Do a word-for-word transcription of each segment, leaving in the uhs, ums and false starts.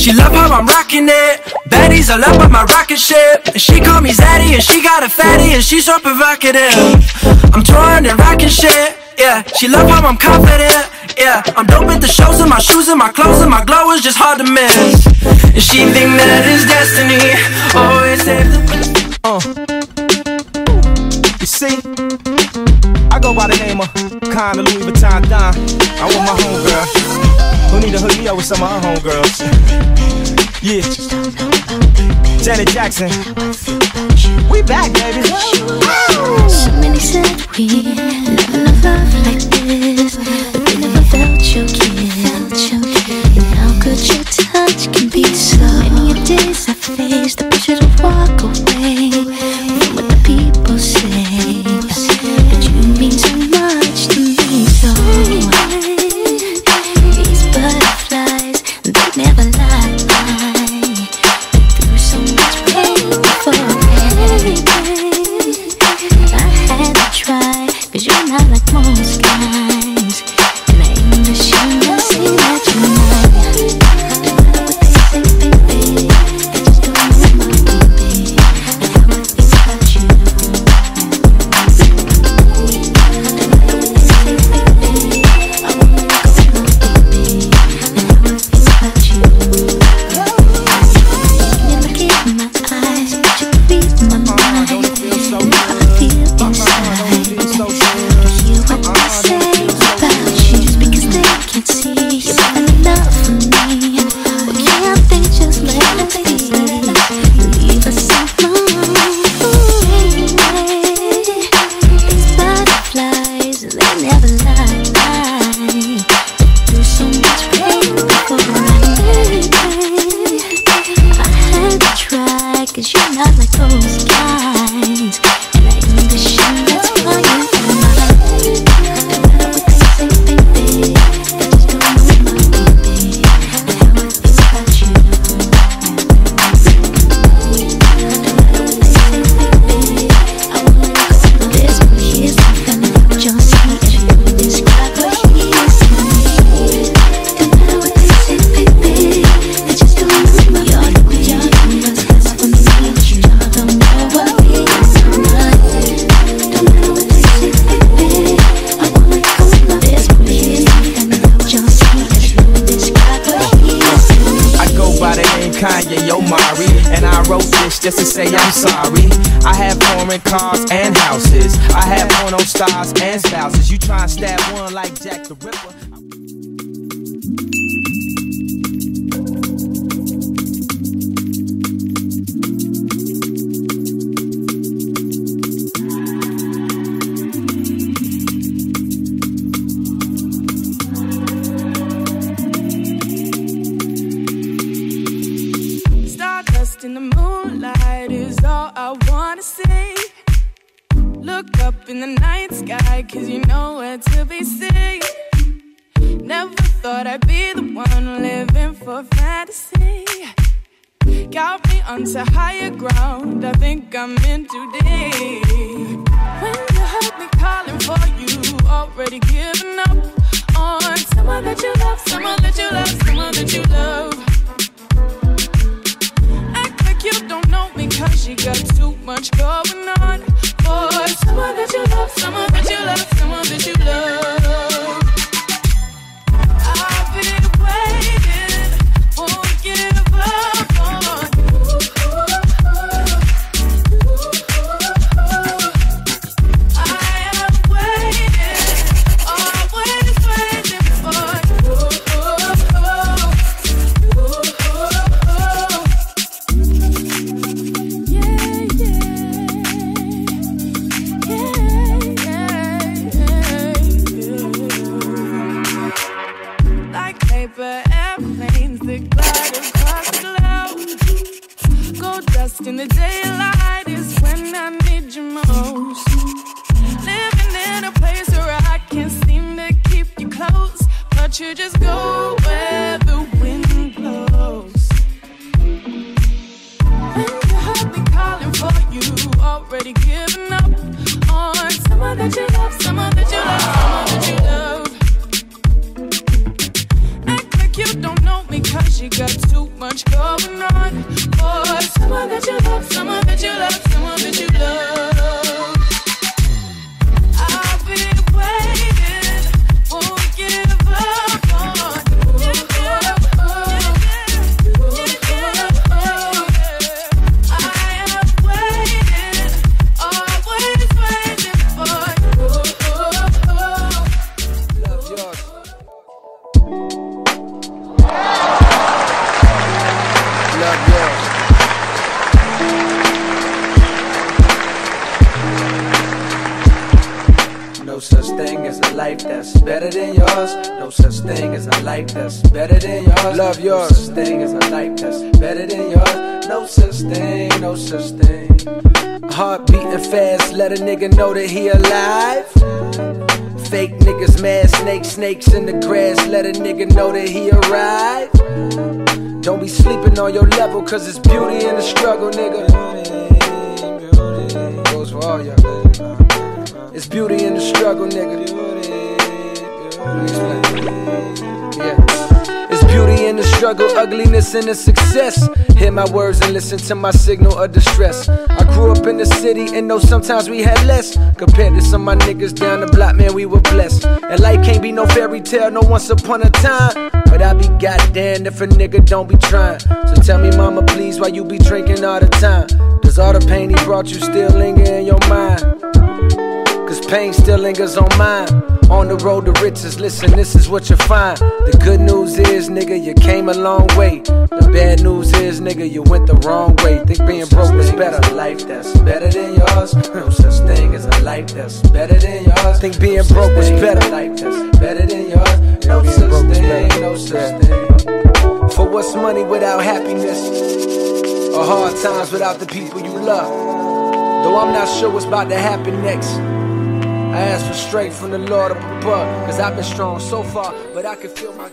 She love how I'm rocking it. Baddies all up on my rocket ship. And she call me Zaddy and she got a fatty and she's so provocative. I'm touring and rocking shit. Yeah, she love how I'm confident. Yeah, I'm dope at the shows and my shoes and my clothes and my glow is just hard to miss. And she think that it's destiny. Always save the best. Uh, you see, I go by the name of Kinda Louis Vuitton Don. I want my homegirl who need to hook me up with some of her homegirls. Yeah, Janet Jackson. We back, baby. So many said we never love love like this, but they never felt your kiss. And how good your touch can be so. Many days I faced the pressure to walk away from what the people say, but you mean so much to me. So these butterflies, they never lie. Through so much pain for me, I had to try, cause you're not like most guys. And I ain't ashamed to say that you're mine. No matter what they say, baby, they just don't know my baby and how I feel about you. No matter what they say, baby, I wanna go with my baby and how I feel about you. You can look in my eyes, but you can read my mind. How I feel inside. Hear what they say about you. Just because they can't see you're bad enough for me, well, can't they just let it be? Leave us alone. These butterflies, they never lie. Through so much pain before I I had to try, cause you're not like those guys. And I ain't ashamed, that's why you are mine. No matter what they say, baby, they just don't know my baby and how I feel about you. No matter what they say, baby, I wanna go with this, but here's the thing, just see and describe what he is to me. No matter what they say, baby, they just don't know my baby. Y'all don't know what's for me, y'all don't know what we is tonight. No matter what they say, baby, I wanna go with this, but here's the thing, just see and describe what he is to me. I go by the name Kanye Omari, and I wrote this just to say I'm sorry. I have foreign cars and houses. I have porno stars and spouses. You try and stab one like Jack the Ripper. Stardust in the moonlight is all I wanna see. Look up in the night sky, cause you know where to be seen. Never thought I'd be the one living for fantasy. Got me onto higher ground, I think I'm in too deep. When you heard me calling for you, already giving up on someone that you love, someone that you love, someone that you love. Act like you don't know me, cause you got too much going on. For someone that you love, someone that you love, someone that you love. I've been waiting for you to give up on you. I am waiting, always waiting for you. Yeah, yeah. Like paper airplanes that glide across the clouds. Gold dust in the daylight is when I need you most. Living in a place where I can't seem to keep you close, but you just go where the wind blows. When you heard me calling for you, already giving up on someone that you love, someone that you love, someone that you love. Act like you don't know me, me cause you got too much going on. Or someone that you love, someone that you love, someone that you love. I've been waiting, won't give up on you. I am waiting, always waiting for you. Love yours. Love yours. No such thing as a life that's better than yours. No such thing as a life that's better than yours. Love yours. No such thing as a life that's better than yours. No such thing, no such thing. Heart beating fast, let a nigga know that he alive. Fake niggas mad, snakes, snakes in the grass, let a nigga know that he arrived. Don't be sleeping on your level, cause it's beauty in the struggle, nigga. Goes for all y'all. It's beauty in the struggle, nigga. Yeah. It's beauty in the struggle, ugliness in the success. Hear my words and listen to my signal of distress. I grew up in the city and know sometimes we had less. Compared to some of my niggas down the block, man, we were blessed. And life can't be no fairy tale, no once upon a time. But I be goddamn if a nigga don't be trying. So tell me, mama, please, why you be drinking all the time? Does all the pain he brought you still linger in your mind? Cause pain still lingers on mine. On the road to riches, listen, this is what you find. The good news is, nigga, you came a long way. The bad news is, nigga, you went the wrong way. Think being broke was better. A life that's better than yours. No such thing as a life that's better than yours. Think being broke was better. Life that's better than yours. No such thing, no such thing. For what's money without happiness? Or hard times without the people you love? Though I'm not sure what's about to happen next, I ask for strength from the Lord up above. Cause I've been strong so far, but I can feel my...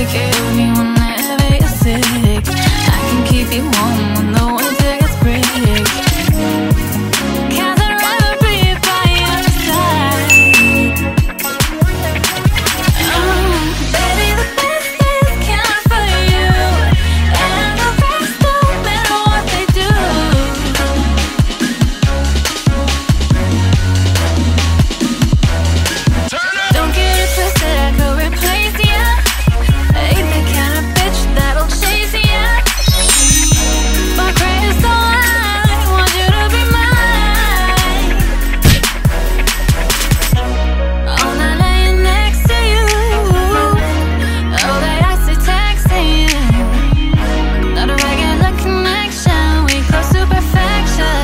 Give me whenever you're sick. I can keep you warm when the winter gets big. Can't ever breathe by your side. Oh, baby, the best days count for you, and the rest don't matter what they do. Don't get it twisted, I could replace ya. Ain't the kind of bitch that'll chase ya. My greatest all, I want you to be mine. All night laying next to you. All day I sit texting you. Not a regular connection, we close to perfection.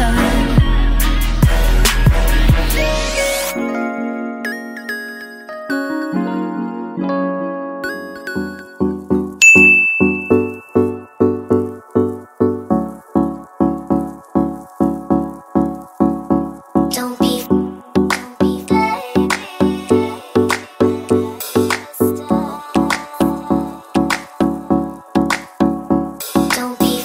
Don't be, don't be baby. Don't be,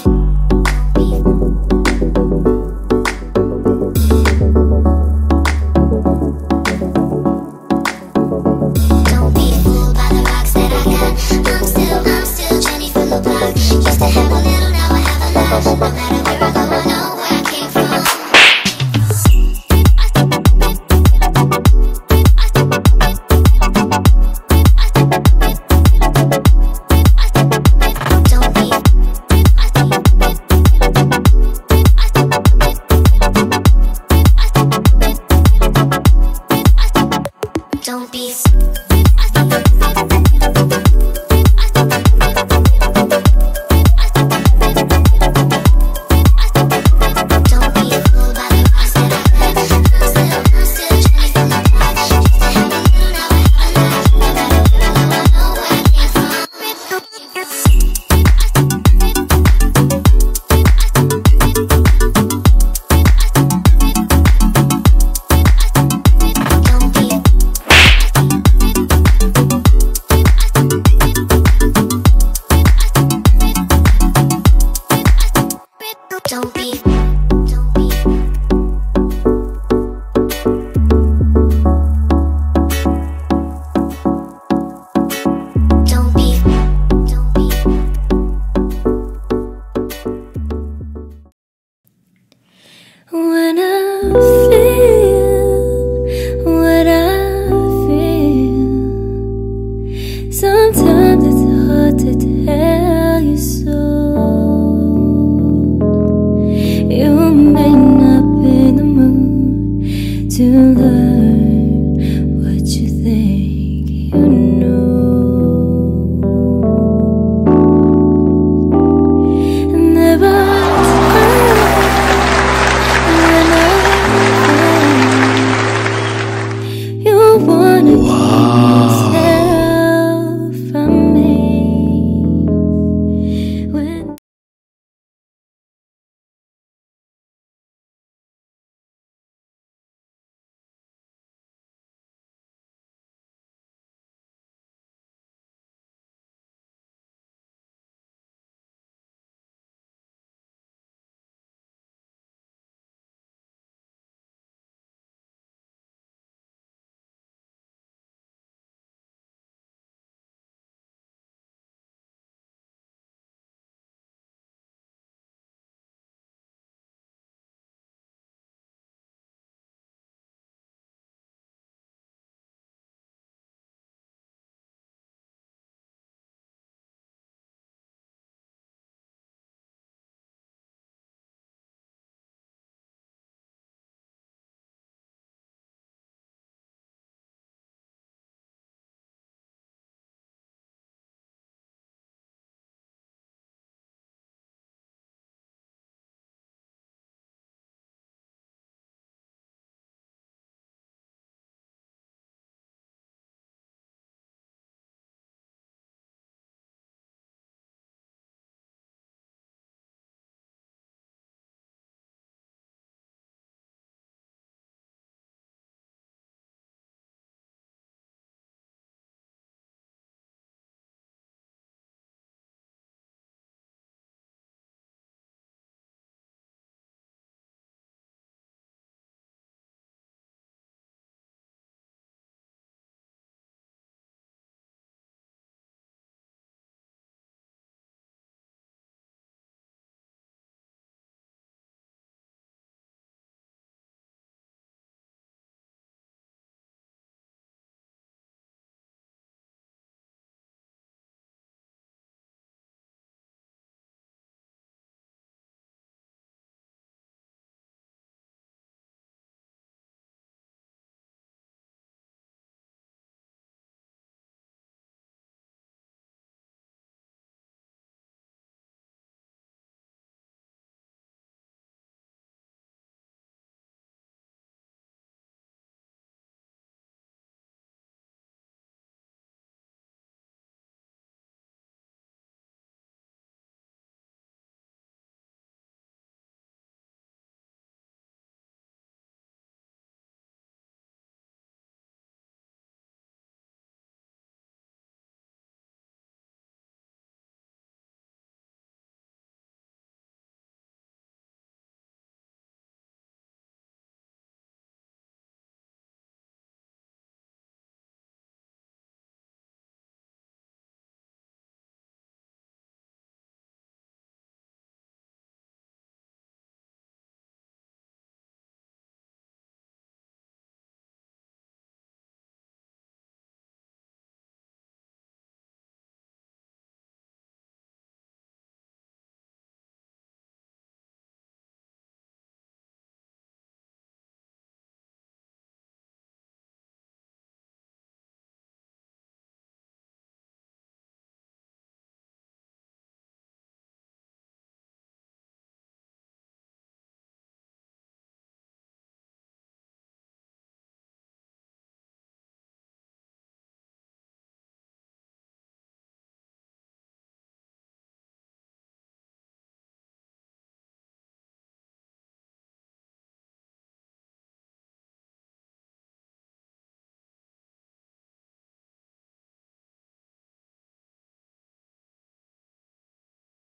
don't be fooled by the rocks that I got. I'm still, I'm still Jenny from the block. Used to have a little, now I have a lot. No matter where I go, I know where I came from. Don't be, don't be. Don't be fooled by the rocks that I got. I'm still, I'm still Jenny from the block. Used to have a little, now I have a lot. No matter where I go, I know where I came from. Don't be, don't be, don't be. Don't be, don't be. When I feel what I feel, sometimes it's hard to tell you so.